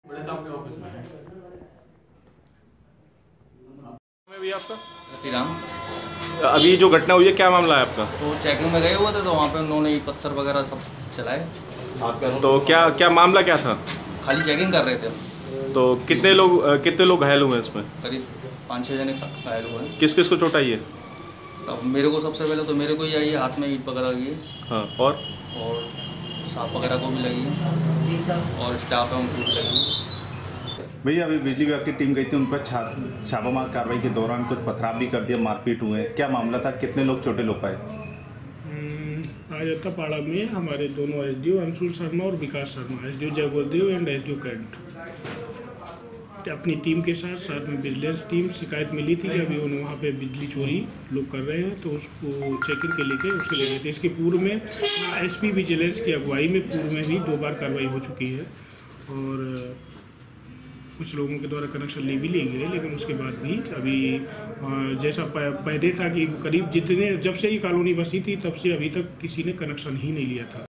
बड़े साहब के ऑफिस में में भी आपका रतिराम। अभी जो घटना हुई है क्या मामला है आपका? तो चेकिंग में गए हुए थे तो वहाँ पे उन्होंने ईंट पत्थर वगैरह सब चलाए। तो क्या क्या मामला क्या था? खाली चेकिंग कर रहे थे। तो कितने लोग घायल हुए हैं इसमें? करीब 5-6 जने घायल हुए हैं। किस किस को चोट आई है? सब मेरे को सबसे पहले तो मेरे को ही आई है, हाथ में ईंट पकड़ लगी है हाँ और सांप वगैरह को भी लगी है और स्टाफ है उनको भी लगी है। भैया अभी बिजली विभाग की टीम गई थी, उन पर छापामार कार्रवाई के दौरान कुछ पथराव भी कर दिया, मारपीट हुए। क्या मामला था, कितने लोग चोटिल लोग पाए? आज अत्तापाड़ा में हमारे दोनों एसडीओ अंशुल शर्मा और Vikas Sharma, SDO Jaigodev and SDO Cantt, अपनी टीम के साथ में विजिलेंस टीम शिकायत मिली थी कि अभी वहाँ पे बिजली चोरी लोग कर रहे हैं, तो उसको चेकिंग के लेके उसके ले गए थे। इसके पूर्व में एसपी विजिलेंस की अगुवाई में पूर्व में भी 2 बार कार्रवाई हो चुकी है और कुछ लोगों के द्वारा कनेक्शन ले भी लिए गए, लेकिन उसके बाद भी अभी जैसा पहले था कि करीब जितने जब से ही कॉलोनी बसी थी तब से अभी तक किसी ने कनेक्शन ही नहीं लिया था।